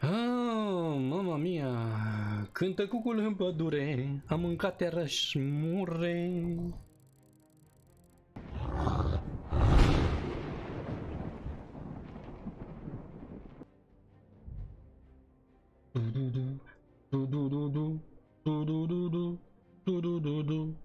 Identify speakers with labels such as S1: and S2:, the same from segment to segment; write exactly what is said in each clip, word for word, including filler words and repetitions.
S1: Ah, mama mia, cântă cucul în pădure, am mâncat iarăși mure. Du du du du du du du du du du du du.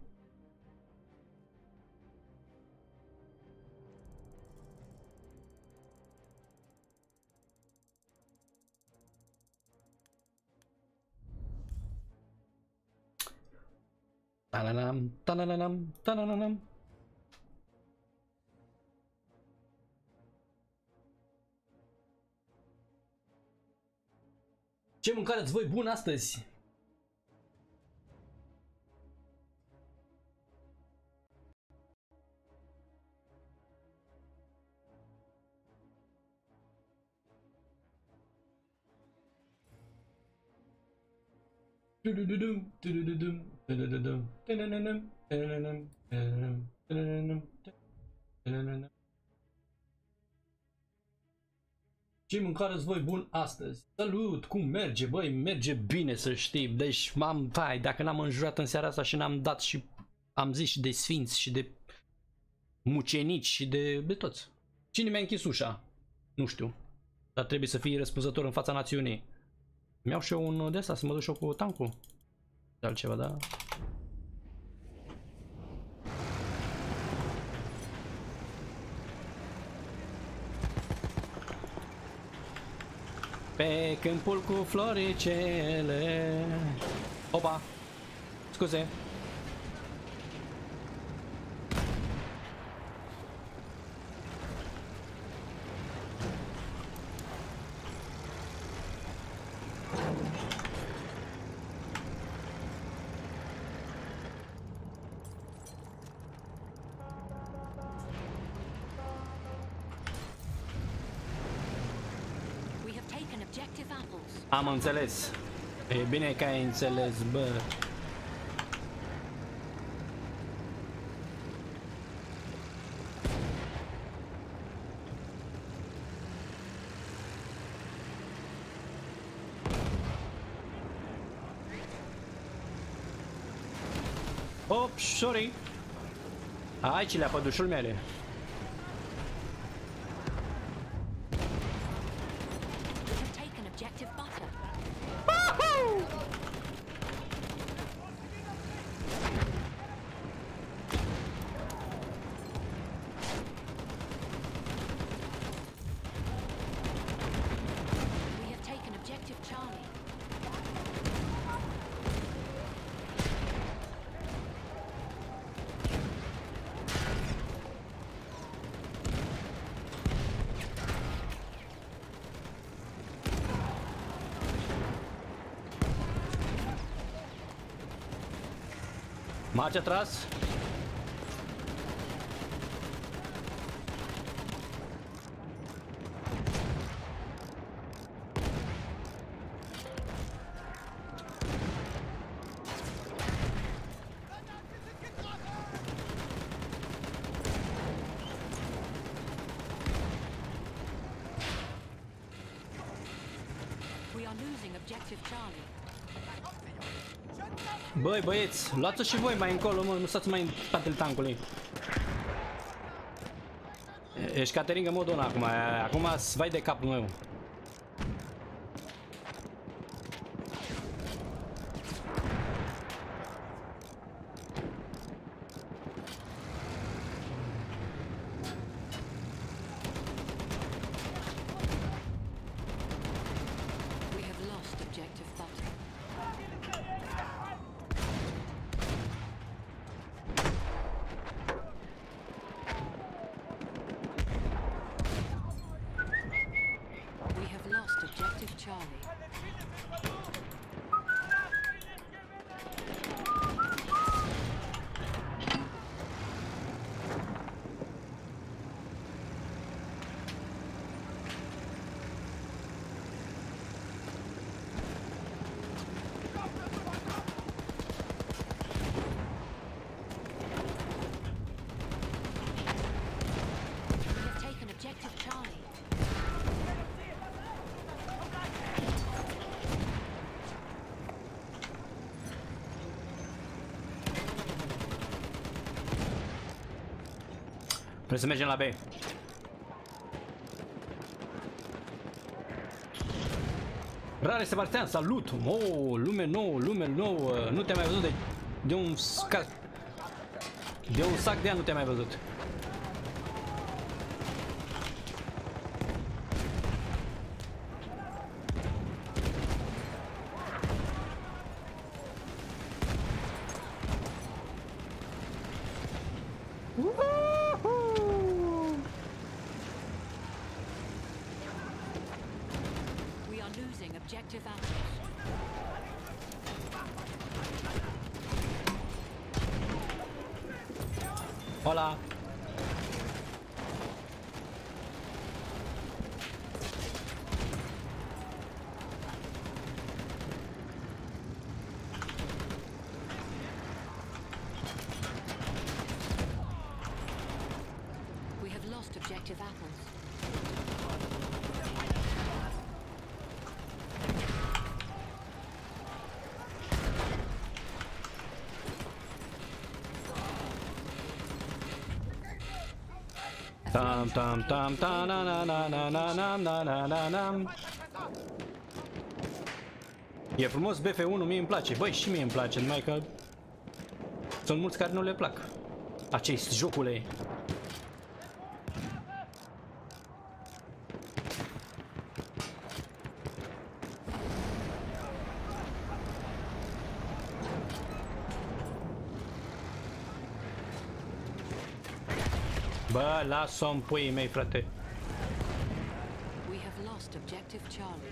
S1: Tananam, tananam, tananam. Ce mâncare ați voi bun astăzi? Ce mâncare ați voi bun astăzi? Salut! Cum merge? Băi, merge bine să știi. Deci m-am, vai, dacă n-am înjurat în seara asta și n-am dat și am zis și de sfinți și de mucenici și de, de toți. Cine mi-a închis ușa? Nu știu. Dar trebuie să fii răspunzător în fața națiunii. Mi-au și eu un de asta să mă duc și eu cu tancul. De altceva, da? Pe câmpul cu floricele. Opa! Scuze! Am înțeles. E bine că ai înțeles, bă. Op, sorry. Aici le-a pădușul mele. Marci atrás. Băi, băieți, luați-o și voi mai încolo, mă, nu stați mai în spatele tancului. Ești Cateringă modul acum, acum vai de capul meu. Trebuie să mergem la B. Rare Sebastian, salut! Oh, lume nouă, lume nouă. Nu te-am mai văzut de, de un sac. De un sac de ani nu te-am mai văzut. Hola.
S2: We have lost objective apples.
S1: Tam tam tam ta na na na na na na na na na na. E frumos B F unu, mie îmi place. Băi, și mie îmi place, numai că sunt mulți care nu le plac acest jocule. Bă, lasă-o-mi puii mei, frate.
S2: We have lost objective Charlie.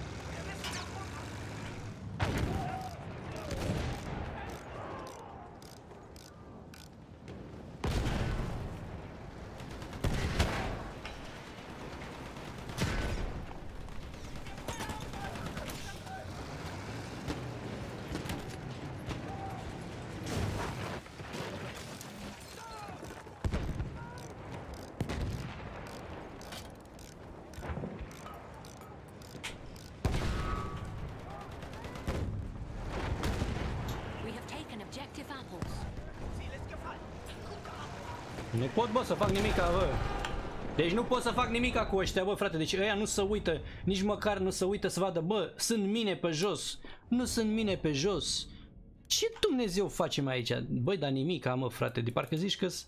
S1: Nu pot, bă, să fac nimica, bă. Deci nu pot să fac nimica cu ăștia, bă, frate. Deci ăia nu se uită, nici măcar nu se uită să vadă, bă, sunt mine pe jos. Nu sunt mine pe jos. Ce Dumnezeu facem aici? Băi, dar nimica, mă, frate. De parcă zici că-s...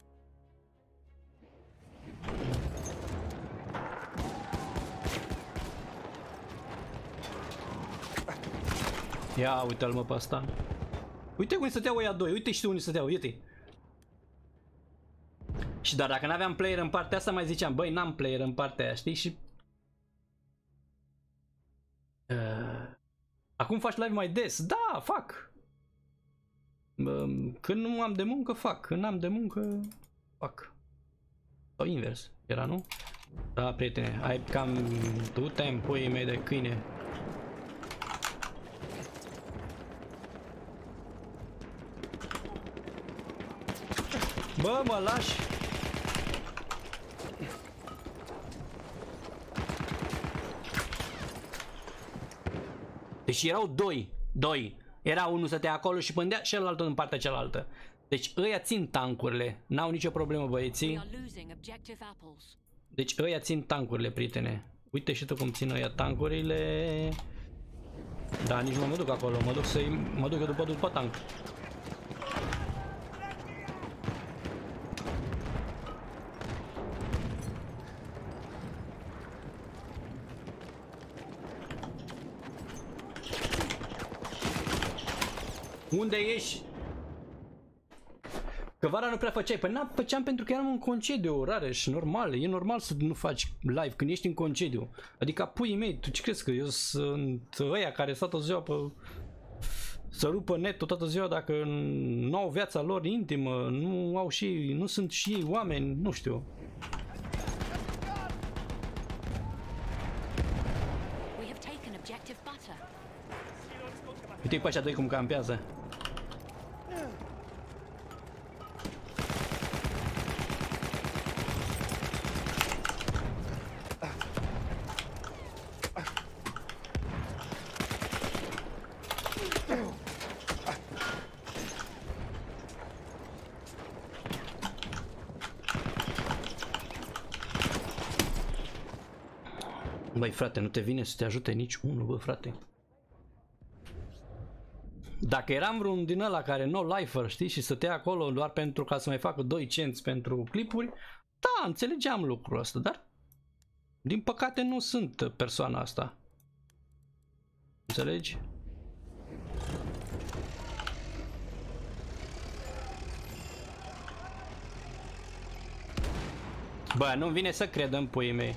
S1: Ia uite-l, mă, pe asta. Uite cum stăteau ăia doi, uite și tu unde stăteau, uite. Și dar dacă n-aveam player în partea asta, mai ziceam, băi, n-am player în partea aia, știi? Și... Uh... Acum faci live mai des? Da, fac! Uh, când nu am de muncă, fac. Când am de muncă, fac. Sau invers, era, nu? Da, prietene, ai cam... Tu te-ai în puii mei de câine. Bă, mă lași! Deci erau doi, doi. Era unul stătea acolo și pândea, celălalt în partea cealaltă. Deci ăia țin tancurile. N-au nicio problemă, băieții. Deci ăia țin tancurile, prietene. Uite și tu cum țin ăia tancurile. Da, nici nu mă duc acolo. Mă duc să-i... Mă duc eu după, după tank. Unde ești? Că vara nu prea făceai. Păi n-am făceam pentru că eram în concediu, Rareș, normal. E normal să nu faci live când ești în concediu. Adică puii mei, tu ce crezi că eu sunt ăia care stau toată ziua pe... să rupă netul toată ziua dacă nu au viața lor intimă, nu au și... nu sunt și ei oameni, nu știu. Uite-i pe ăștia doi cum campează. Băi frate, nu te vine să te ajute nici unul, bă frate. Dacă eram vreun din ăla care no-lifer, știi, și stătea acolo doar pentru ca să mai facă doi cenți pentru clipuri, da, înțelegeam lucrul ăsta, dar din păcate nu sunt persoana asta. Înțelegi? Bă, nu-mi vine să cred în puii mei.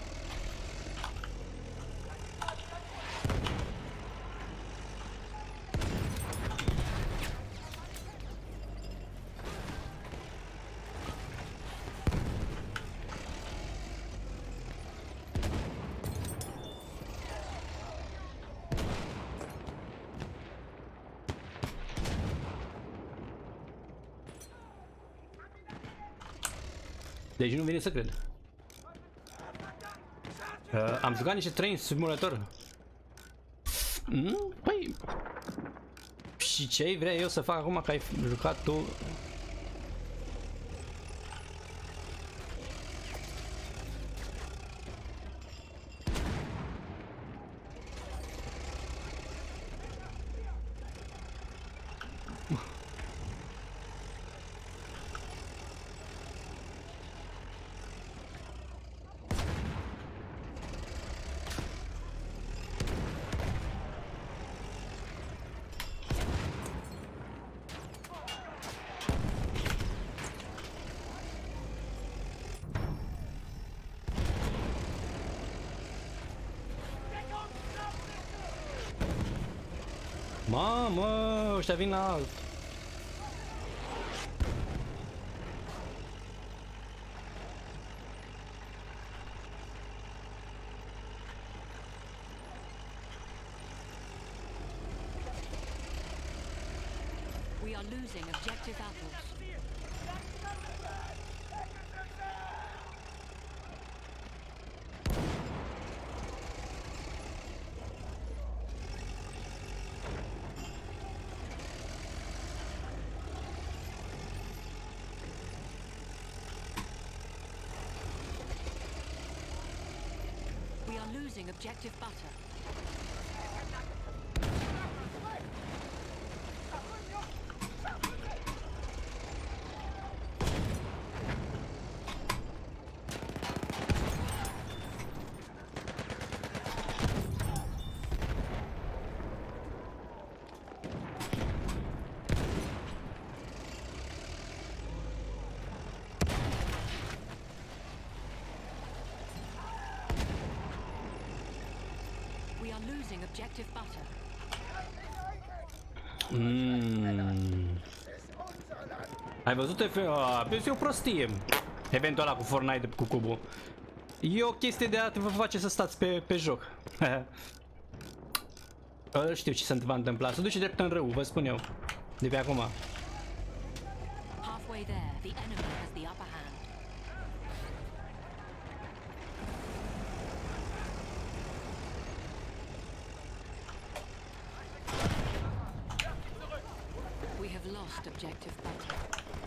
S1: Deci nu vine să cred. Uh, am jucat niște Train Simulator. Mm? Păi... Și ce vrei eu să fac acum că ai jucat tu? Mamă, ăștia vin la alt.
S2: We are losing objective apples. We are losing objective butter. We are losing objective butter.
S1: Mm. Ai văzut F... Este o prostie. Eventul ăla cu Fortnite cu cubul. E o chestie de a vă face să stați pe, pe joc. Știu ce se va întâmpla. Să duce drept în râu, vă spun eu. De pe acum.
S2: Halfway there, the enemy has the upper hand. We have lost objective butter.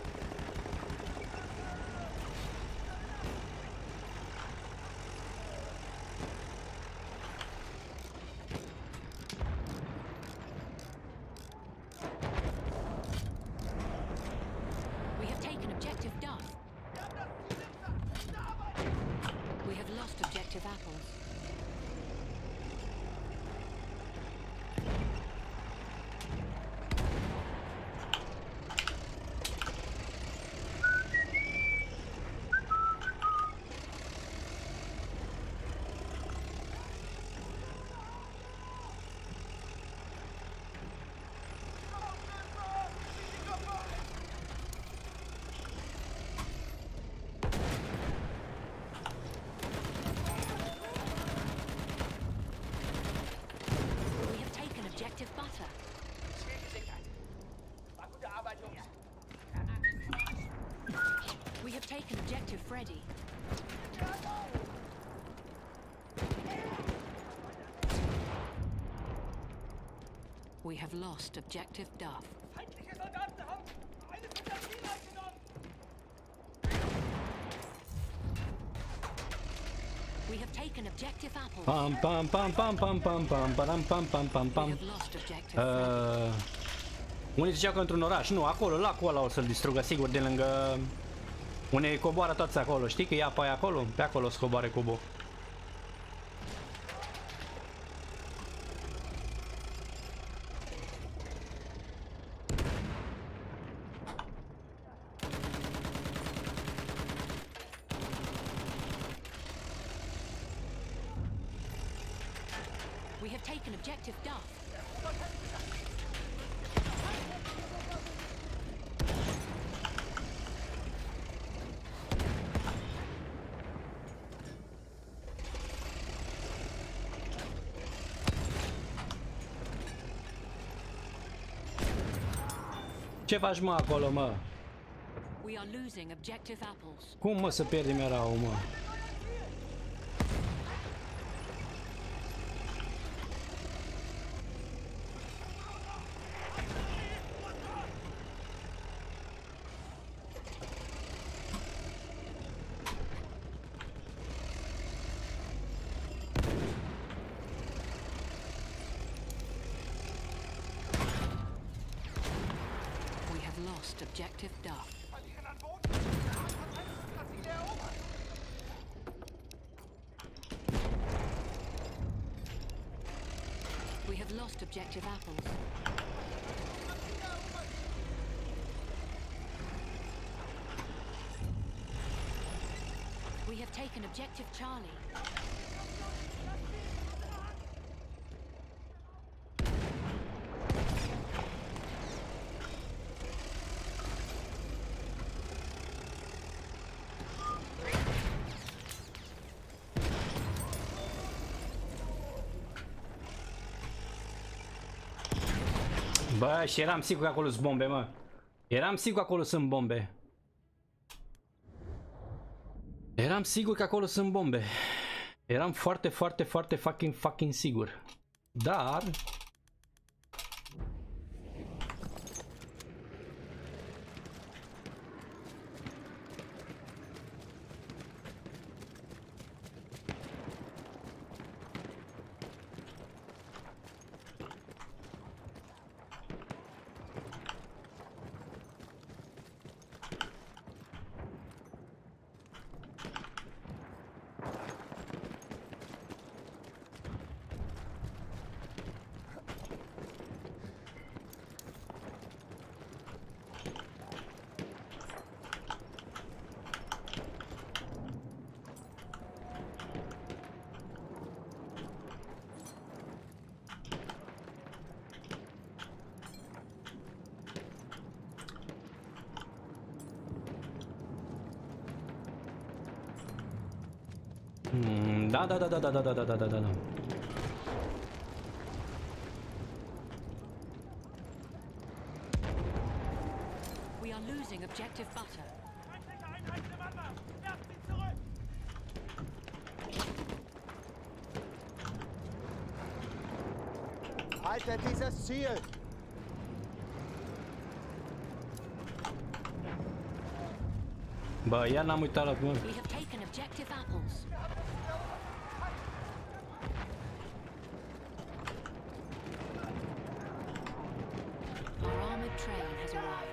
S2: We have taken objective Duff. We have lost objective apples. We have taken objective butter. We have taken objective Freddy. We have lost objective Duff.
S3: Feindliche Soldaten haben eine Fantasie eingenommen!
S2: We have taken objective apples.
S1: Pam pam pam pam pam pam pam pam pam pam pam
S2: We
S1: pam.
S2: have lost objective Freddy.
S1: Uh, unii ziceau că într-un oraș, nu, acolo, lacul ăla o să-l distrugă, sigur, de lângă... Unde coboară toți acolo, știi că e apa e acolo? Pe acolo o să coboare cubul.
S2: We have taken objective Duff.
S1: Ce faci, mă, acolo, mă?
S2: We are losing objective apples.
S1: Cum, mă, să pierdem erau, mă?
S2: We have lost objective Duff.
S3: Verlieren an Boden. Das Ziel erobert.
S2: We have lost objective apples. We have taken objective Charlie.
S1: Bă, și eram sigur că acolo sunt bombe, mă. Eram sigur că acolo sunt bombe. Eram sigur că acolo sunt bombe. Eram foarte, foarte, foarte fucking, fucking sigur. Dar... Hmm, da, da, da, da, da, da, da, da, da, da, da.
S2: We are losing objective Butter.
S3: Feindliche Einheiten im Anmarsch. Werft sie zurück.
S4: Haltet dieses Ziel!
S1: Bă, iar n-am uitat la cum...
S2: We have taken objective apples. Our armored train has arrived.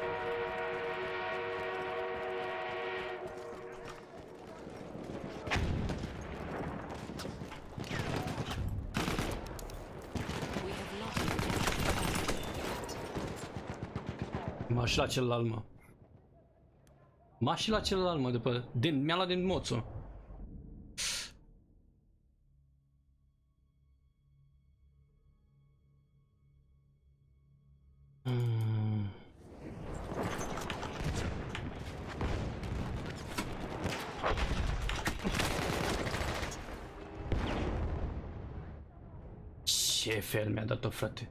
S2: We have lost objective.
S1: M-a și la celălalt, mă. M-a și la celălalt, mă, după... Din, mi-a luat din moțul. Mm. Ce fel mi-a dat-o, frate.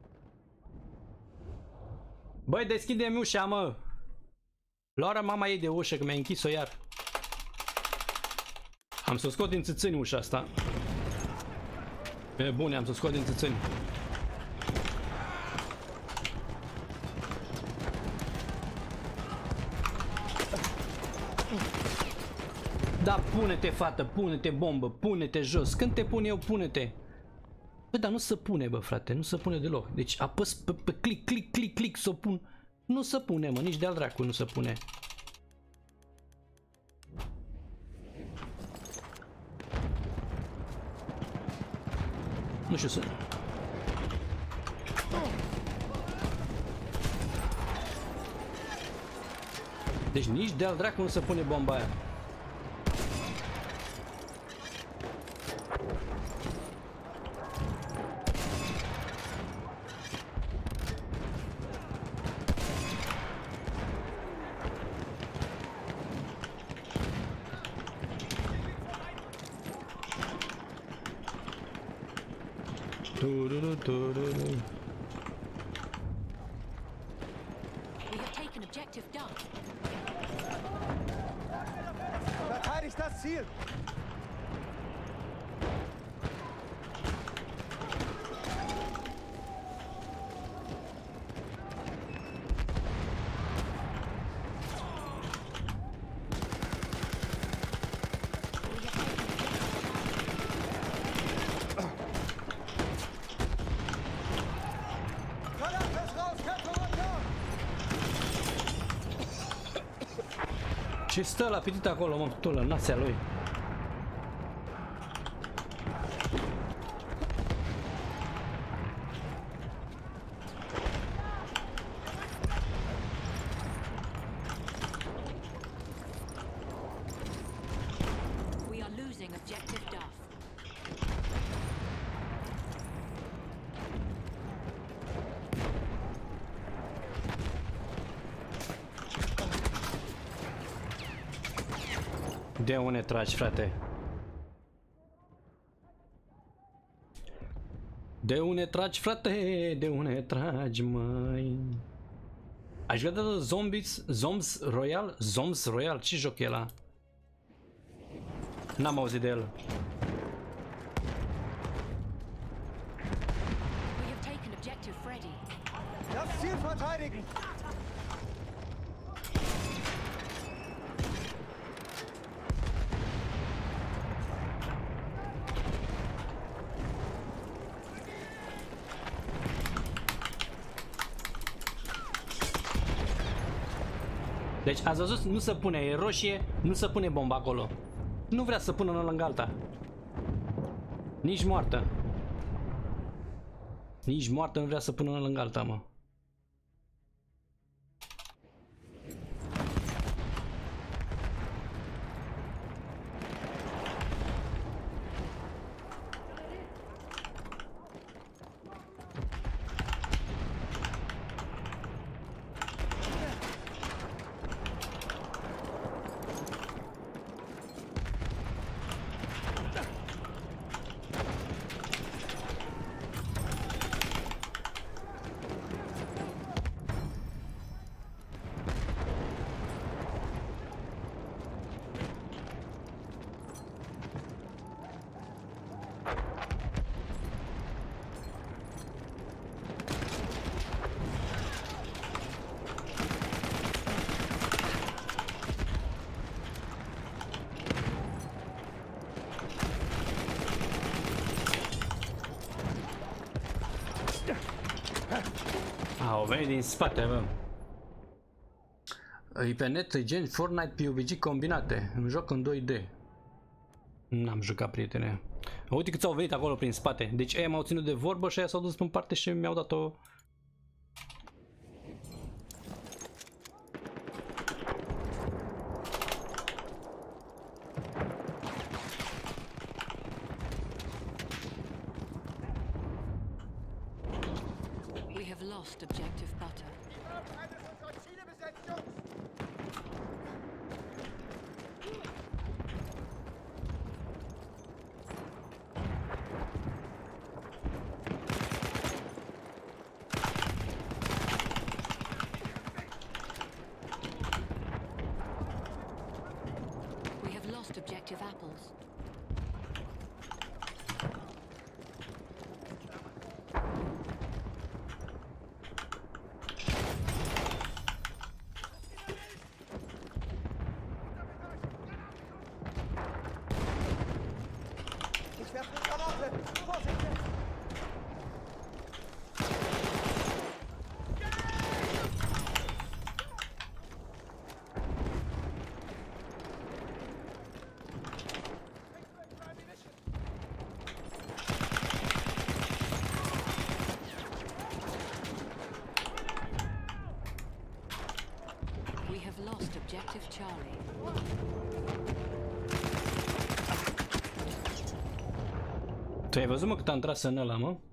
S1: Băi, deschide-mi ușa, mă! Luară mama ei de ușă, că mi-a închis-o iar. Am să o scot din țâțâni ușa asta. Pe bune, am să o scot din țâțâni. Da, pune-te, fată, pune-te, bombă, pune-te jos. Când te pun eu, pune-te. Bă, dar nu se pune, bă, frate, nu se pune deloc. Deci apăs pe, pe click, click, click, click, să o pun. Nu se pune, mă, nici de-al dracu nu se pune. Nu știu să... Deci nici de-al dracu nu se pune bomba aia.
S2: We have taken objective Duff.
S3: Verteidigt das Ziel!
S1: Ce stă la pitit acolo, mă, tu, la nația lui.
S2: We are losing objective Duff.
S1: De unde tragi, frate? De unde tragi, frate? De unde tragi, măi? Aș vrea de Zombies, Zombs Royal? Zombs Royal? Ce joc e ăla? N-am auzit de el.
S2: We have taken objective Freddy.
S3: Das Ziel verteidigen!
S1: Deci ați văzut, nu se pune, e roșie, nu se pune bomba acolo. Nu vrea să pună una lângă alta. Nici moartă. Nici moartă nu vrea să pună una lângă alta, mă. Au venit din spate, bă. E pe net, e gen Fortnite P U B G combinate. Îmi joc în doi D. N-am jucat, prietene. Uite câți au venit acolo prin spate. Deci ei m-au ținut de vorbă și aia s-au dus în parte și mi-au dat o...
S2: We have lost objective Butter.
S3: Eines unserer Ziele besetzt, Jungs!
S2: We have lost objective Apples. Charlie.
S1: Tu ai văzut, mă, cât am tras în ăla, mă?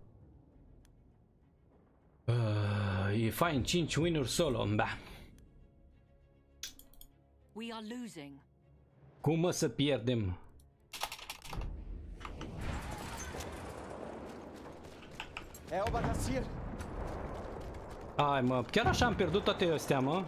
S1: Uh, e fain, cinci win-uri solo, da.
S2: We are losing.
S1: Cum, mă, să pierdem?
S3: Erober das Ziel.
S1: Hai, mă, chiar așa am pierdut toate astea, mă?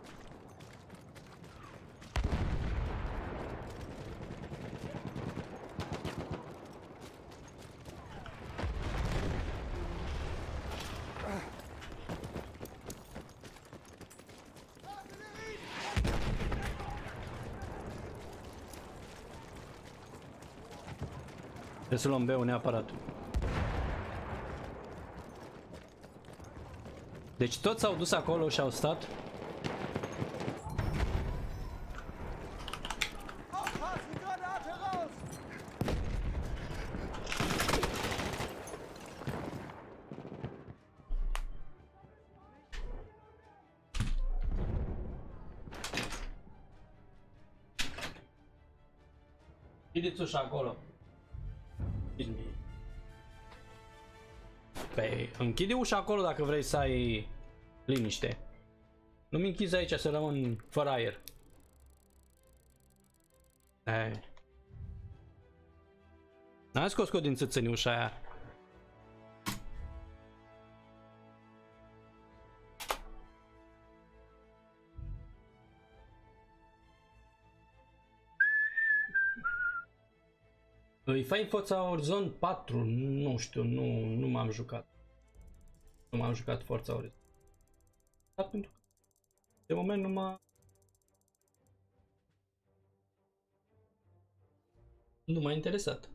S1: Trebuie să luăm B-ul neapărat. Deci toți s-au dus acolo și au stat.
S3: Aufpassen, Granate raus!
S1: Chideți ușa acolo. Păi, închide ușa acolo dacă vrei să ai liniște. Nu-mi închizi aici să rămân fără aer. Hai. N-ai scos-o din țâțâni ușa aia. Îi fain Forza Horizon patru, nu știu, nu, nu m-am jucat. Nu m-am jucat Forza Horizon. Dar pentru că de moment nu m-a... Nu m-a interesat.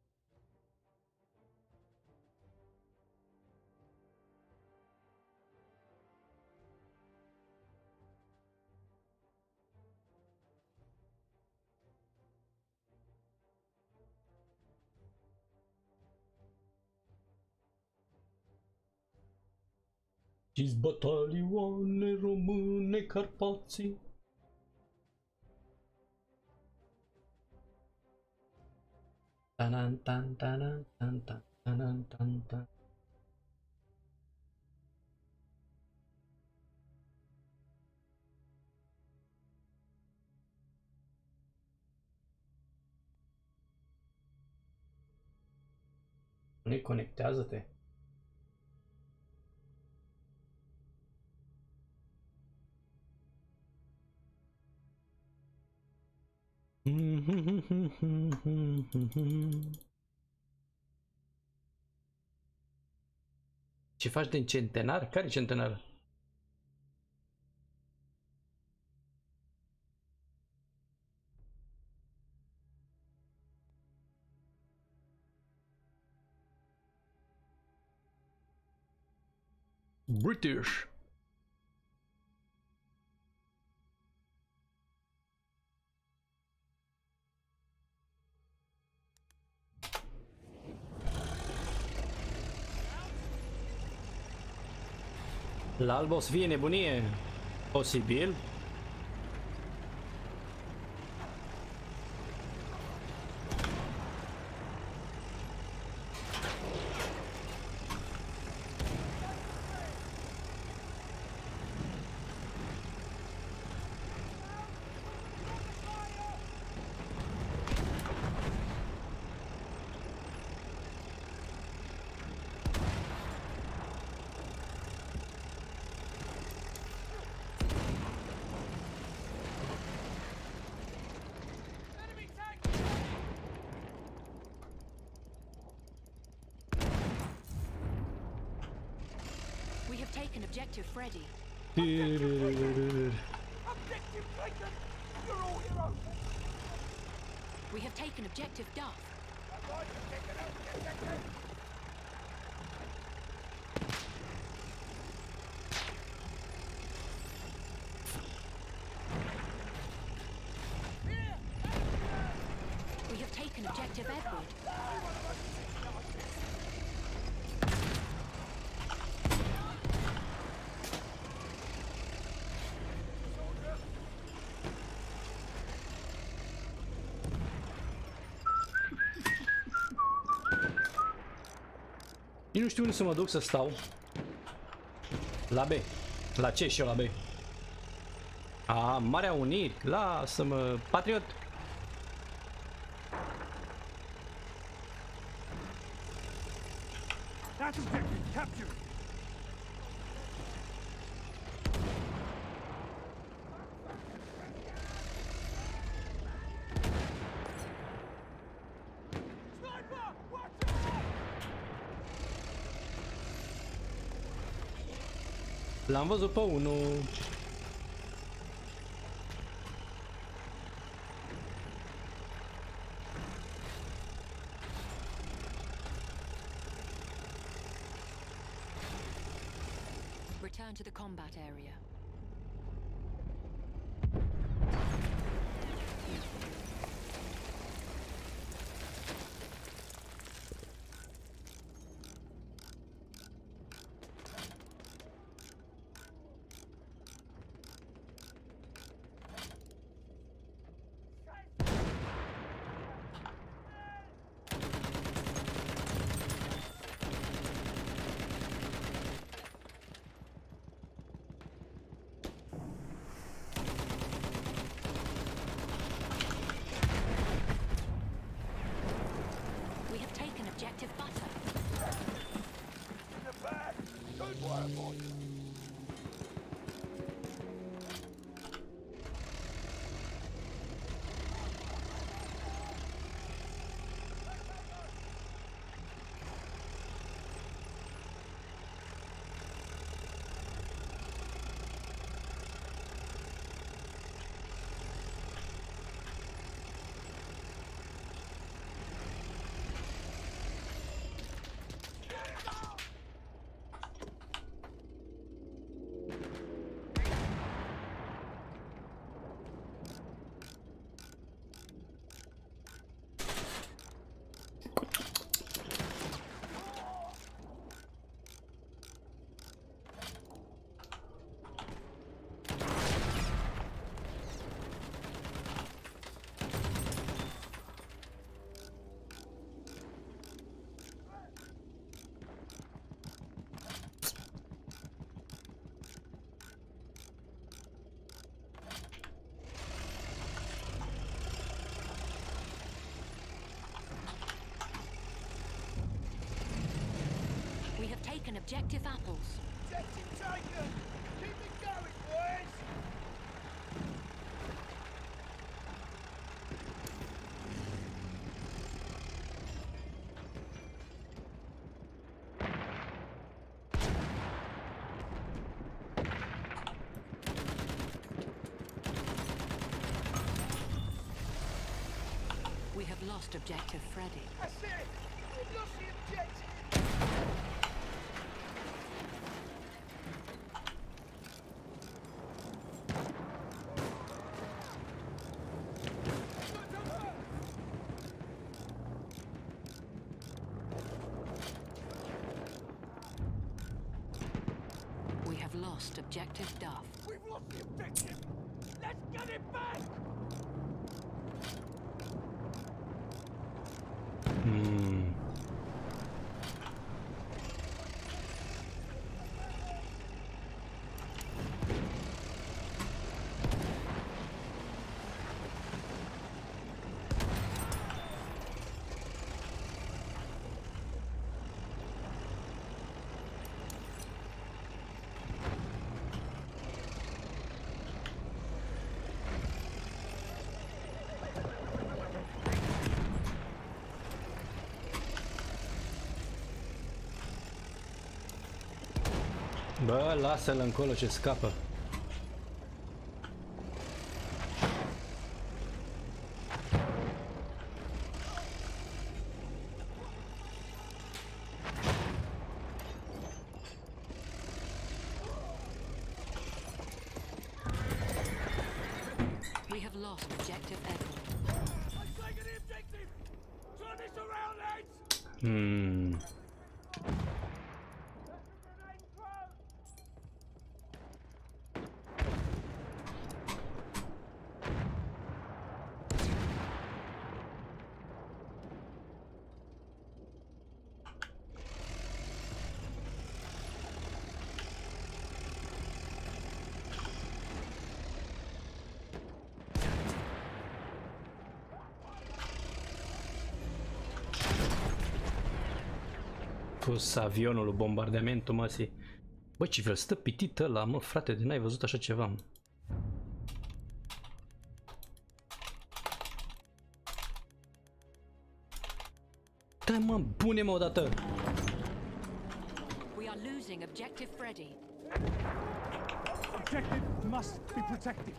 S1: Știți batalioane române Carpații. Tanan tan tanan tan tan tanan tan tan. Ne conectează-te. Ce faci de centenar? Care centenar? British. La alb o să fie nebunie. Posibil.
S2: We have taken objective Freddy.
S3: Objective taken! You're all heroes!
S2: We have taken objective Duff.
S3: I'm going to take it out, objective!
S2: We have taken objective Edward.
S1: Nici nu știu unde să mă duc să stau. La B. La ce și eu la B? A, Marea Uniri. Lasă-mă, patriot.
S3: That objective captured. Sniper! Watch out!
S1: L-am văzut pe unul.
S2: Return to the combat area. We have taken objective butter.
S3: In the back! Good work, boys!
S2: We have taken objective apples.
S3: Objective taken! Keep it going, boys!
S2: We have lost objective Freddy.
S3: That's it! We've lost the objective!
S2: We have lost objective Duff.
S3: We've lost the objective! Let's get it back!
S1: Hmm. Bă, lasă-l încolo ce scapă.
S2: We have lost objective Edward.
S3: I'm taking the objective! Turn this around, lads!
S1: Hmm.
S3: Grenade thrown!
S1: pus avionul lui bombardamentul, mă, si. Bă, ce fel stă pitit ăla, mă, frate, de n-ai văzut așa ceva, mă. Da, mă, bune, mă, odată.
S2: We are losing objective Freddy.
S3: Objective must be protected.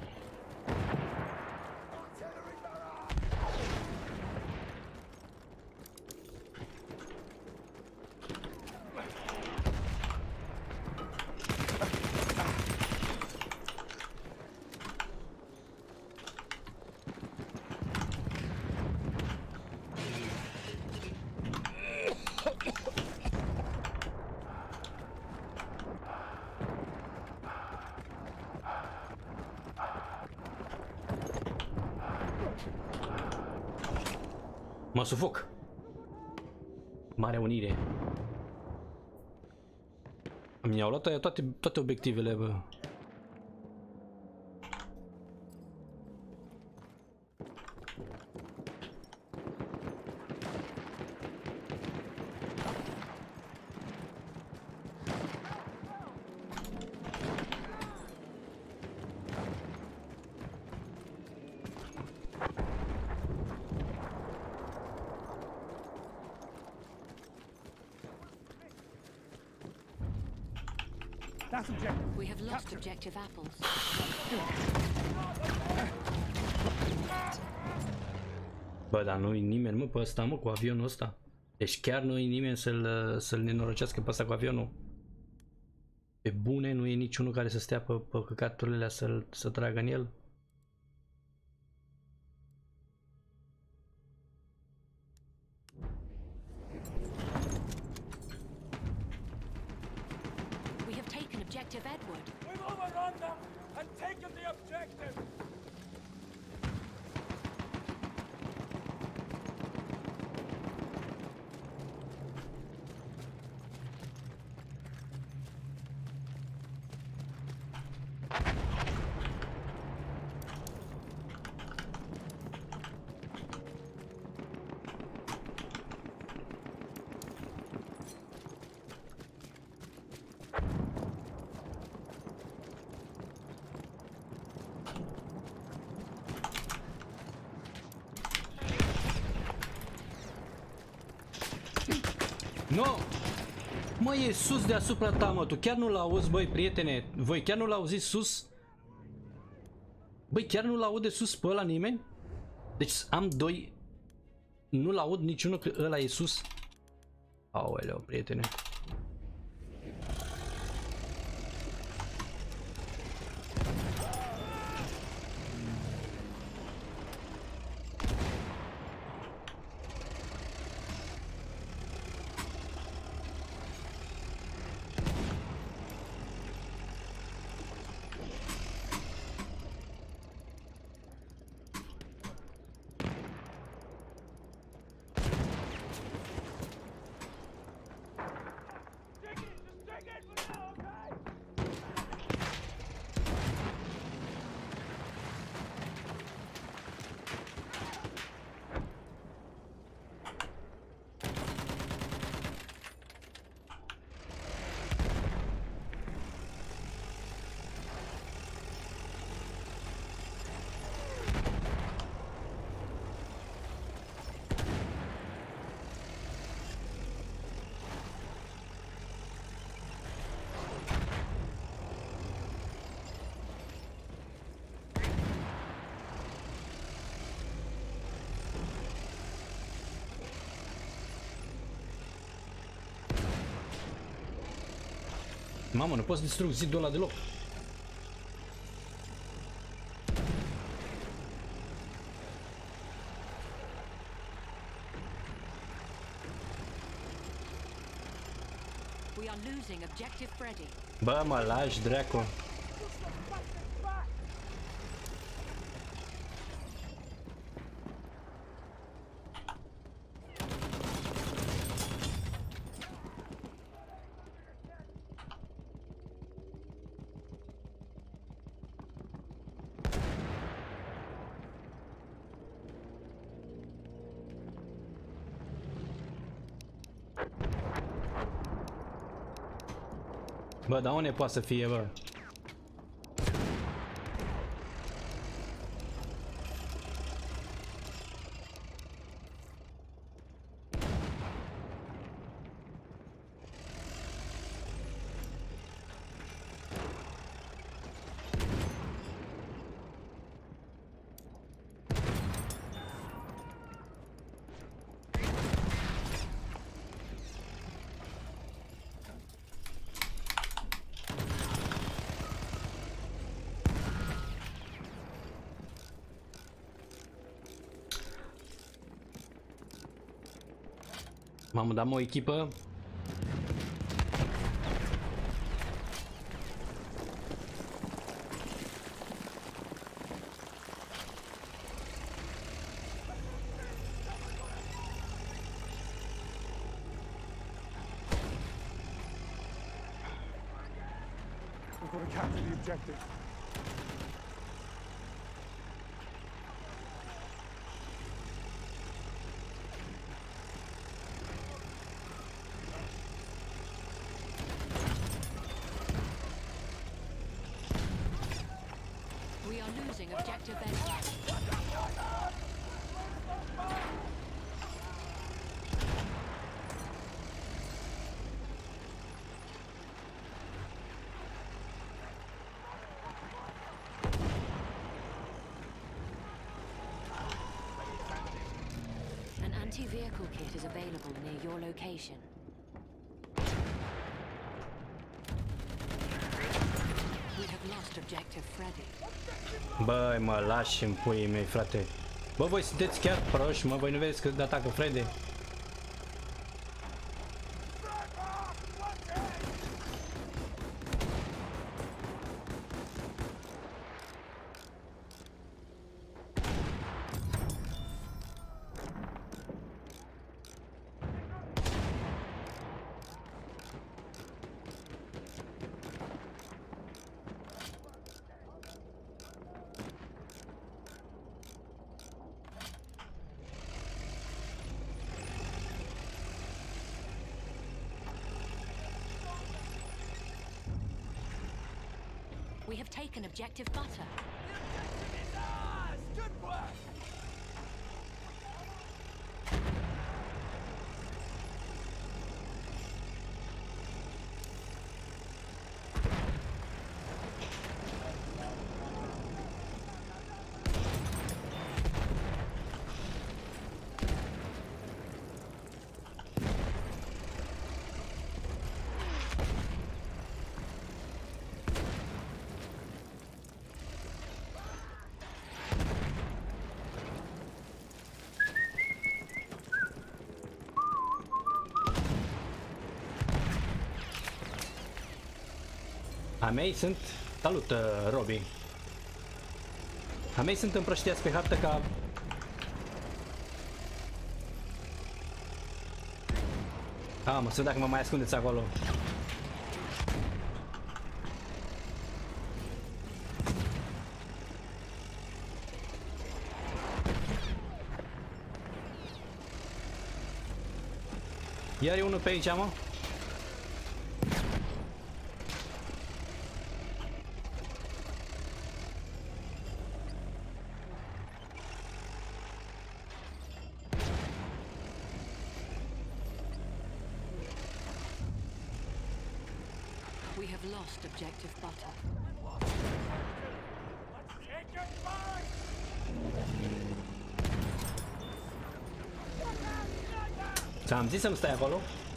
S1: Mă sufoc. Marea Unire. Mi-au luat aia toate, toate obiectivele, bă.
S3: That's objective.
S2: We have lost objective apples.
S1: Bă, dar nu-i nimeni, mă, pe ăsta, mă, cu avionul ăsta. Deci chiar nu-i nimeni să-l să-l nenorocească pe ăsta cu avionul. Pe bune, nu e niciunul care să stea pe, pe căcaturile alea să-l să tragă în el.
S2: We have taken objective Edward.
S3: We've overrun them and taken the objective.
S1: No! Mă, e sus deasupra ta, mă, tu chiar nu-l auzi, băi, prietene? Voi chiar nu-l auziți sus? Băi, chiar nu-l aude sus pe ăla nimeni? Deci am doi... Nu-l aud niciunul că ăla e sus? Aoleu, prietene. Mamă, nu pot să distrug zidul ăla deloc.
S2: We are losing objective Freddy.
S1: Bă, mă lași, dracu. Bă, dar unde poate să fie, bă? Mamă, dăm o echipă.
S3: We've got to capture the objective.
S2: We are losing objective Beta. An anti-vehicle kit is available near your location. We have lost objective Freddy.
S1: Băi, mă lași în puii mei, frate. Bă, voi sunteți chiar proști, mă, voi nu vedeți că atacă Freddy?
S2: We have taken objective Butter.
S3: Good work!
S1: A mei sunt... Salut, uh, Robi. A mei sunt împrăștiați pe hartă ca... A, mă, să dacă mă mai ascundeți acolo. Iar e unul pe aici, mă.
S2: We have lost objective Butter.
S3: Take your fire!
S1: Ți-am zis să-mi stai acolo?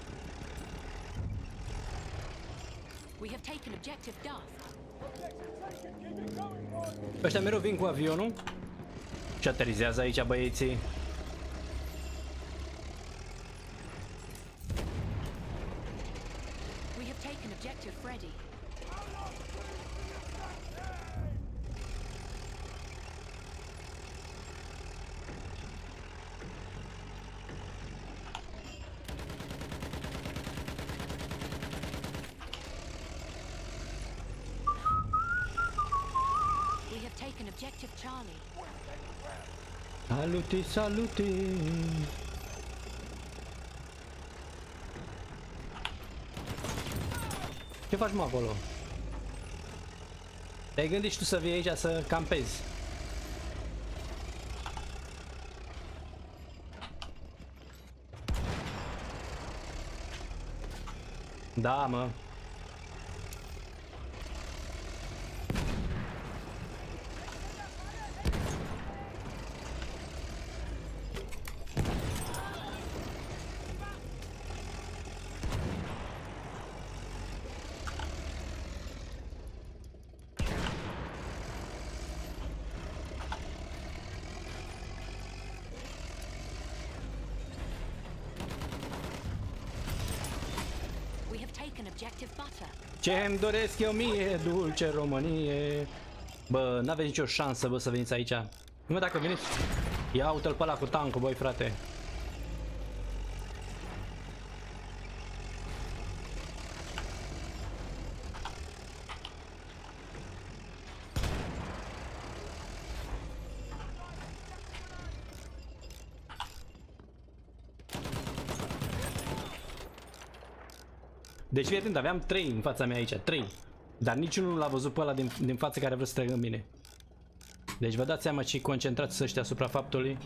S2: We have taken objective Duff.
S1: Ăștia mereu vin cu avionul și aterizează aici băieții.
S2: We have taken objective Freddy. We have taken objective Charlie.
S1: Saluti, saluti. Ce faci, mă, acolo? Te-ai gândit și tu să vii aici să campezi? Da, mă.
S2: We have taken objective butter.
S1: Ce-mi doresc eu mie, dulce Românie. Bă, n-aveți nicio șansă, bă, să veniți aici. Numai dacă veniți, ia uite-l pe ăla cu tancul, băi, frate. Deci, fii atent, aveam trei în fața mea aici, trei. Dar niciunul nu l-a văzut pe ăla din, din față care vrea să tragă în mine. Deci vă dați seama ce concentrați ăștia asupra faptului.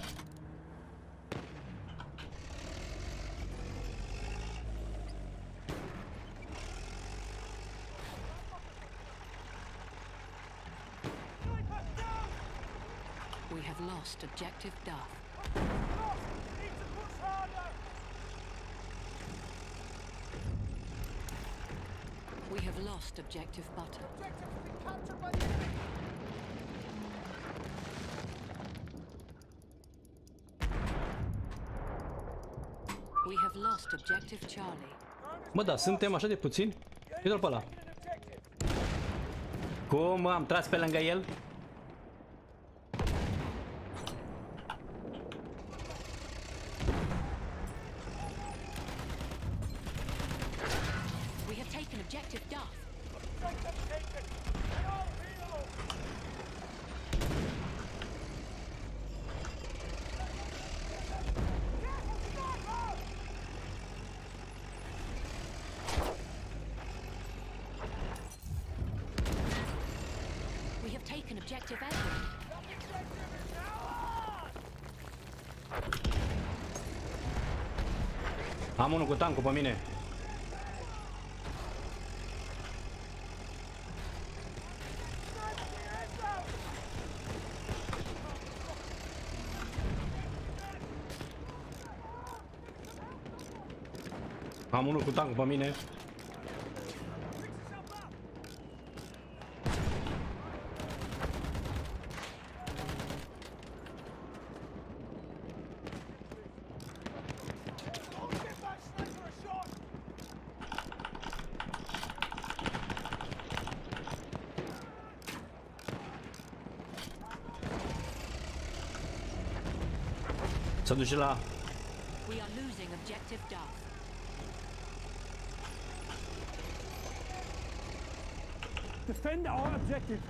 S2: We have lost objective Duff.
S3: Need to push harder!
S2: We have lost objective butter.
S3: Objectives have been captured by the enemy!
S2: We have lost objective Charlie.
S1: Mă, da, suntem așa de puțini? Uite-l pe ăla.
S3: An objective!
S1: Cum am tras pe lângă el?
S2: We have taken objective Duff.
S3: Objective taken! They all heal!
S2: We have taken objective Edward.
S1: Am unul cu tancul pe mine. Am unul cu tancul pe mine.
S3: Give that sniper a shot!
S1: Se duce la...
S2: We are losing objective Duff.
S3: Defend our objective!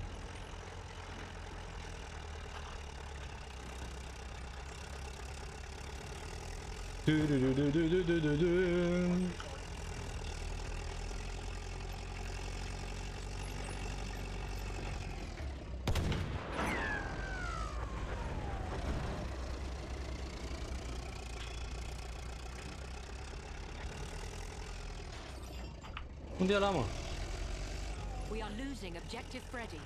S1: Du, du, du, du, du, du, du, du, du. Unde e ăla, mă?
S2: We are losing objective Freddy.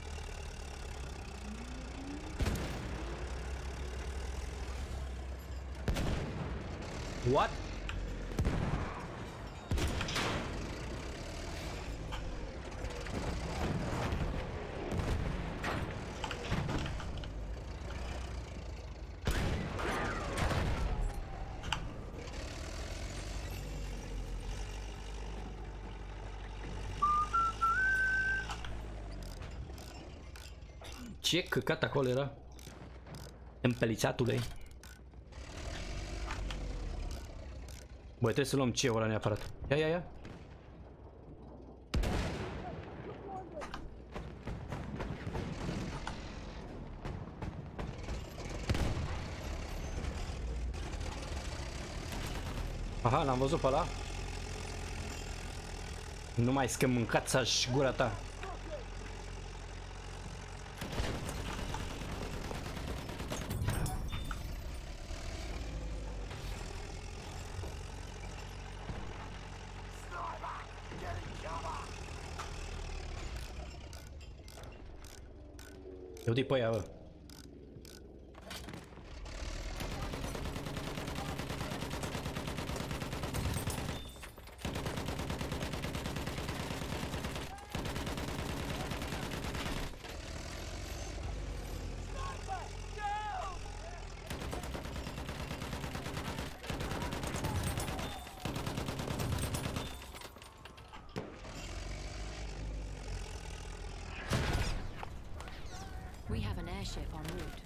S1: What? Ce căcat acolo era? Împelițatule. Băi, trebuie să luăm ce ăla neapărat. Ia, ia, ia. Aha, l-am văzut pe ăla. Nu mai scăm mâncați-și gura ta. Uite-i pe aia, bă.
S2: We have an airship en route.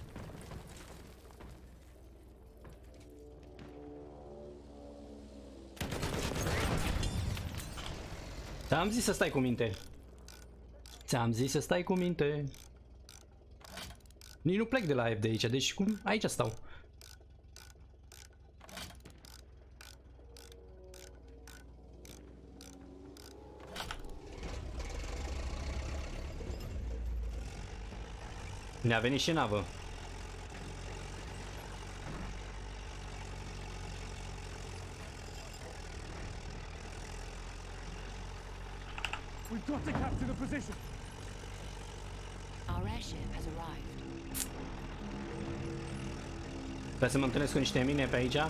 S1: Ți-am zis să stai cu minte. Ți-am zis să stai cu minte. Nici nu plec de la F de aici, deci cum? Aici stau. Ne-a venit și navă.
S3: We've got to capture the position.
S2: Our airship has arrived.
S1: Trebuie să mă întâlnesc cu niște mine pe aici.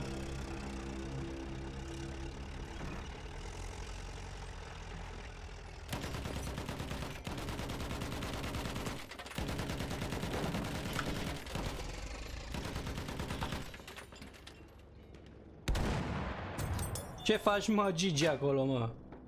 S1: Ce faci, mă, Gigi, acolo, mă?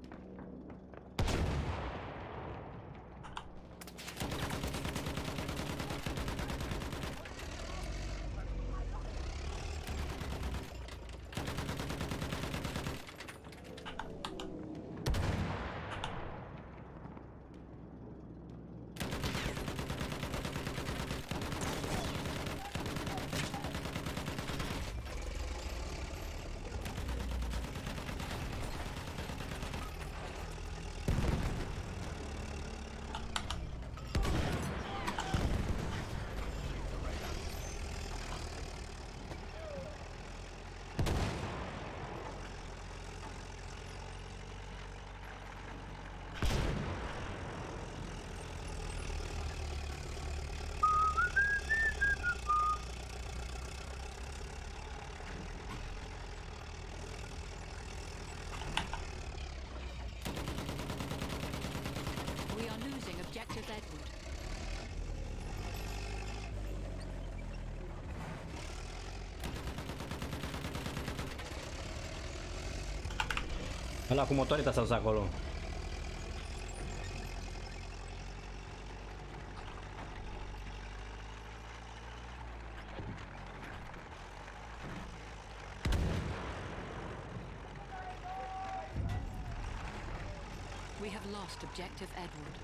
S2: We are losing objective Edward.
S1: Ăla cu motoreta sau acolo.
S2: We have lost objective Edward.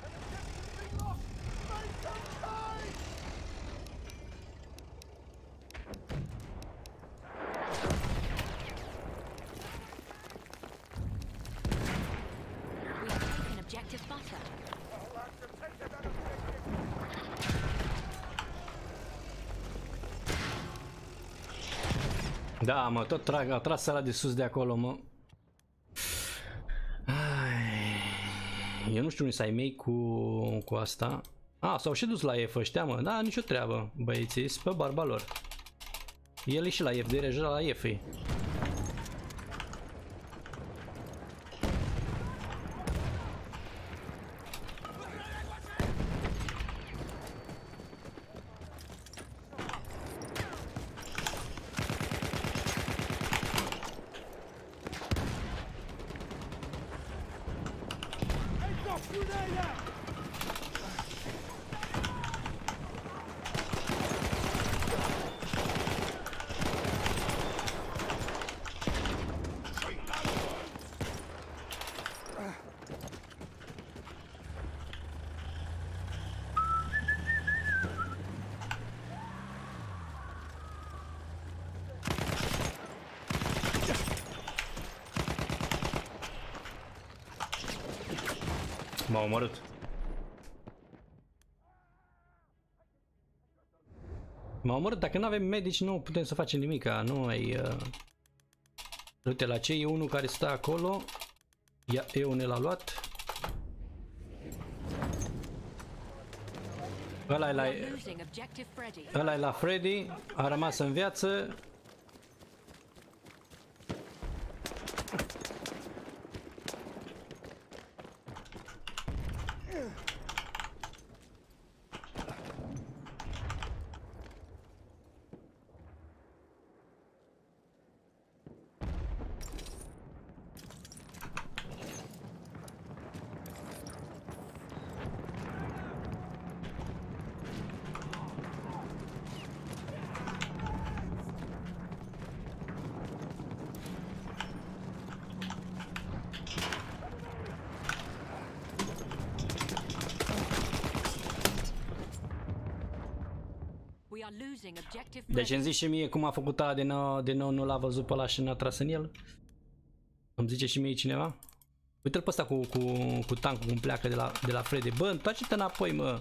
S2: We have taken objective butter.
S1: Da, mă, tot trag, a tras ăla de sus de acolo, mă. Ai, eu nu știu unde să ai mei cu, cu asta. A, s-au și dus la F ăștia, mă. Da, nicio treabă, băieții, pe barba lor. El e și la F, de deja la F -i. M-a omorât. M-a omorât, dacă nu avem medici nu putem să facem nimic, nu ai... Uh... Uite, la ce e unul care stă acolo, ia, e unul l-a luat. Ăla e la... Ăla e la Freddy, a rămas în viață. Deci îmi zici și mie cum a făcut ăla de nou, de nou nu l-a văzut pe ăla și n-a tras în el? Îmi zice și mie cineva? Uite-l pe ăsta cu, cu, cu tancul cum pleacă de la, de la Freddy. Bă, întoarce-te înapoi, mă!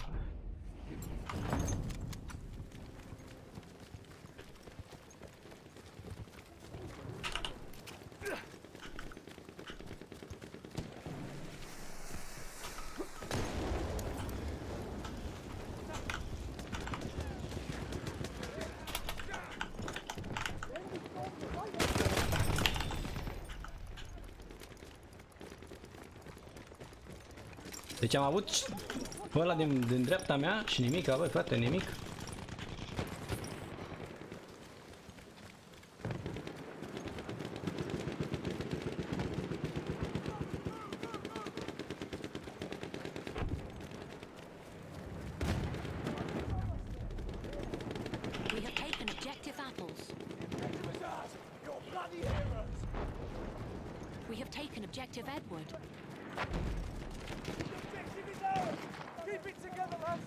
S1: Deci am avut pe ăla din, din dreapta mea și nimic, bă, frate, nimic.
S2: We have taken objective apples. We have taken objective Edward.
S3: Keep it together, lads!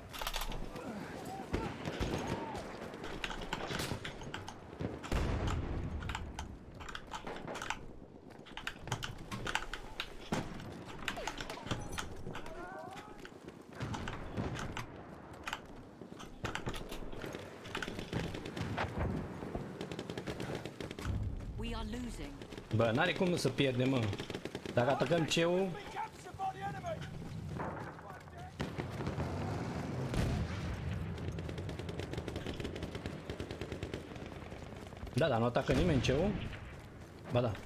S2: We are losing.
S1: Bă, n-are cum să pierdem, mă. Dacă atacăm C U... Da, dar nu atacă nimeni C U? Ba da.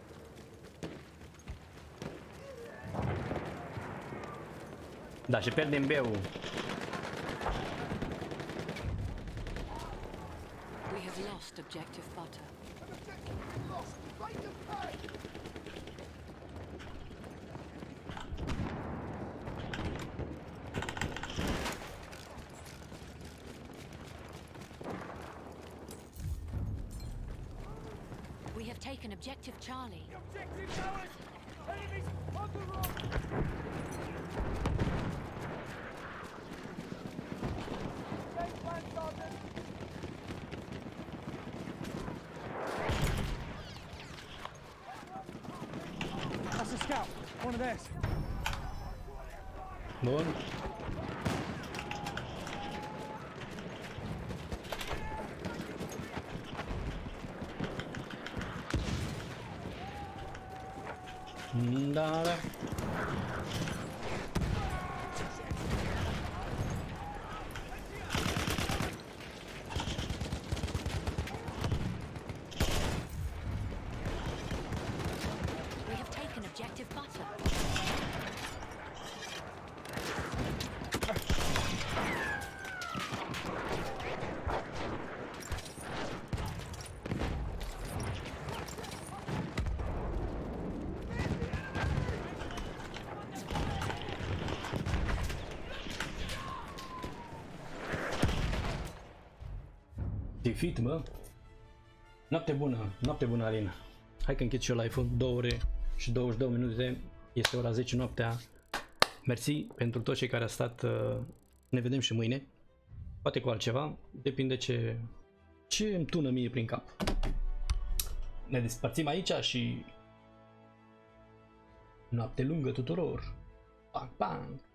S1: Da, și pierdem B-ul.
S2: We have lost objective butter. We have taken objective Charlie.
S3: Objective ours! Enemies on the road! Take plan, Sergeant! That's a scout. One of theirs.
S1: Bun. Da, da.
S2: We have taken objective butter.
S1: Defeat, mă. Noapte bună, noapte bună, Alina. Hai că închid și eu live-ul, două ore și douăzeci și două minute, este ora zece noaptea. Mersi pentru toți cei care a stat, ne vedem și mâine. Poate cu altceva, depinde ce, ce îmi tună mie prin cap. Ne despărțim aici și noapte lungă tuturor. Bang, bang.